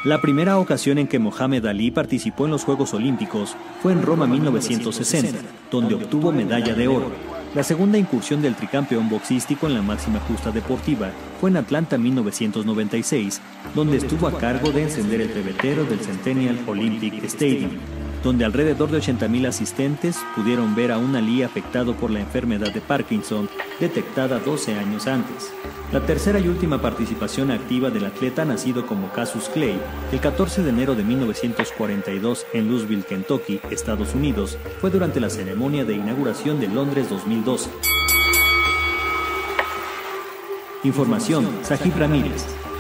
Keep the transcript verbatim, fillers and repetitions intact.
La primera ocasión en que Mohamed Ali participó en los Juegos Olímpicos fue en Roma mil novecientos sesenta, donde obtuvo medalla de oro. La segunda incursión del tricampeón boxístico en la máxima justa deportiva fue en Atlanta mil novecientos noventa y seis, donde estuvo a cargo de encender el pebetero del Centennial Olympic Stadium, donde alrededor de ochenta mil asistentes pudieron ver a un Ali afectado por la enfermedad de Parkinson, detectada doce años antes. La tercera y última participación activa del atleta nacido como Cassius Clay, el catorce de enero de mil novecientos cuarenta y dos en Louisville, Kentucky, Estados Unidos, fue durante la ceremonia de inauguración de Londres dos mil doce. Información, Sajid Ramírez.